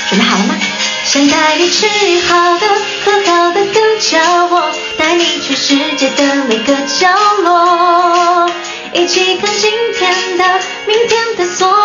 准备好了吗？想带你去好的、可好的个角落，带你去世界的每个角落，一起看今天的、明天的所